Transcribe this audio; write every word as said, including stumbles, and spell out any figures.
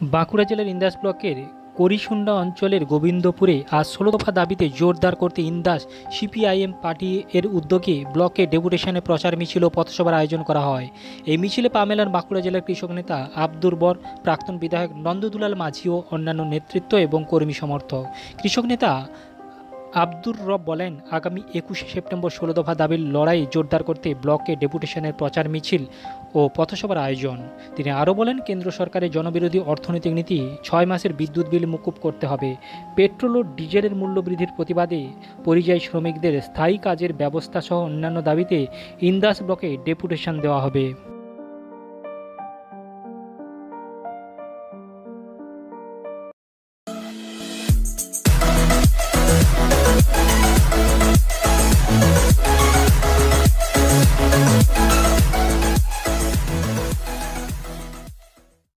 বাঁকুড়া জেলার ইন্দাস ব্লকের করিসুন্ডা অঞ্চলের গোবিন্দপুরে আজ ষোলো দফা দাবিতে জোরদার করতে ইন্দাস সিপিআইএম পার্টি এর উদ্যোগে ব্লকে ডেপুটেশনে প্রচার মিছিল ও পথসভার আয়োজন করা হয়। এই মিছিলে পা মেলান বাঁকুড়া জেলার কৃষক নেতা আব্দুর বর, প্রাক্তন বিধায়ক নন্দদুলাল মাঝি ও অন্যান্য নেতৃত্ব এবং কর্মী সমর্থক। কৃষক নেতা আব্দুর রব বলেন, আগামী একুশে সেপ্টেম্বর ষোলো দফা দাবির লড়াই জোরদার করতে ব্লকে ডেপুটেশনের প্রচার মিছিল ও পথসভার আয়োজন। তিনি আরও বলেন, কেন্দ্র সরকারের জনবিরোধী অর্থনৈতিক নীতি, ছয় মাসের বিদ্যুৎ বিল মুকুব করতে হবে, পেট্রোল ও ডিজেলের মূল্য বৃদ্ধির প্রতিবাদে পরিযায়ী শ্রমিকদের স্থায়ী কাজের ব্যবস্থা সহ অন্যান্য দাবিতে ইন্দাস ব্লকে ডেপুটেশন দেওয়া হবে।